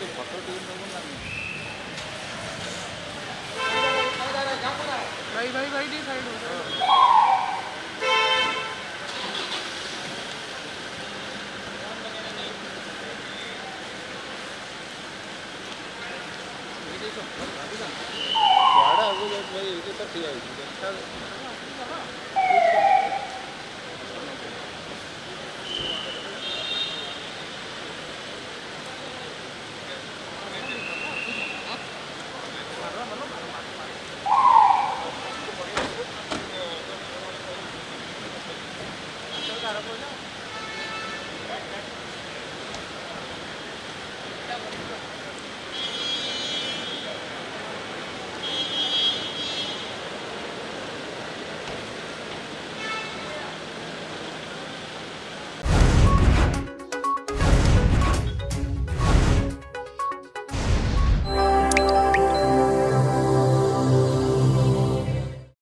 भाई भाई भाई डी साइड हो वाड़ा आगो भाई ये तो ठीक है